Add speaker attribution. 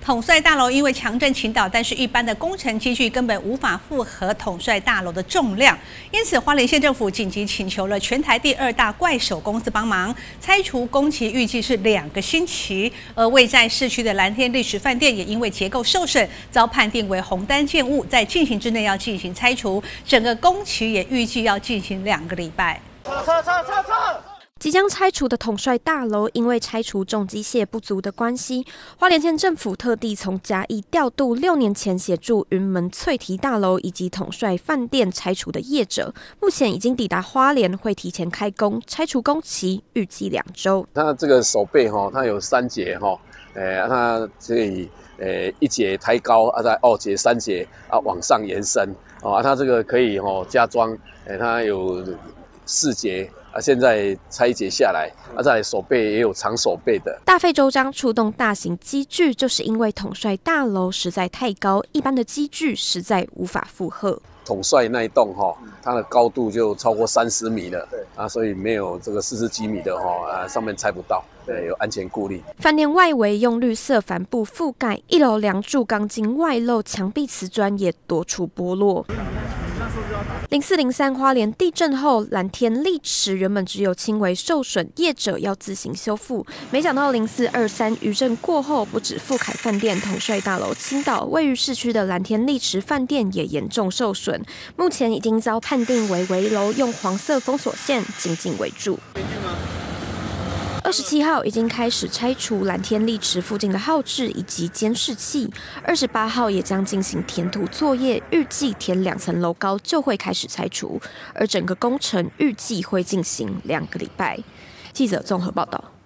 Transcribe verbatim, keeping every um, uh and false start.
Speaker 1: 统帅大楼因为强震倾倒，但是一般的工程机具根本无法负荷统帅大楼的重量，因此花莲县政府紧急请求了全台第二大怪手公司帮忙拆除工期，预计是两个星期。而位在市区的蓝天历史饭店也因为结构受损，遭判定为红单建物，在进行之内要进行拆除，整个工期也预计要进行两个礼拜。
Speaker 2: 撤撤撤撤撤！
Speaker 3: 即将拆除的统帅大楼，因为拆除重机械不足的关系，花莲县政府特地从嘉义调度六年前协助云门翠堤大楼以及统帅饭店拆除的业者，目前已经抵达花莲，会提前开工，拆除工期预计两周。
Speaker 4: 它这个手背哈，它有三节哈，呃，它可以呃一节抬高啊，再二节、三节啊往上延伸啊，它这个可以哈加装，呃，它有四节。啊，现在拆一节下来，啊，再来手背也有长手背的。
Speaker 3: 大费周章出动大型机具，就是因为统帅大楼实在太高，一般的机具实在无法负荷。
Speaker 4: 统帅那一栋哈，它的高度就超过三十米了，啊，所以没有这个四十几米的哈，啊，上面拆不到，对，有安全顾虑。
Speaker 3: 饭店外围用绿色帆布覆盖，一楼梁柱钢筋外露，墙壁瓷砖也多处剥落。零四零三花莲地震后，蓝天砾池原本只有轻微受损，业者要自行修复。没想到零四二三余震过后，不止富凯饭店、统帅大楼倾倒，位于市区的蓝天砾池饭店也严重受损，目前已经遭判定为危楼，用黄色封锁线紧紧围住。二十七号已经开始拆除蓝天砾池附近的号志以及监视器，二十八号也将进行填土作业，预计填两层楼高就会开始拆除，而整个工程预计会进行两个礼拜。记者综合报道。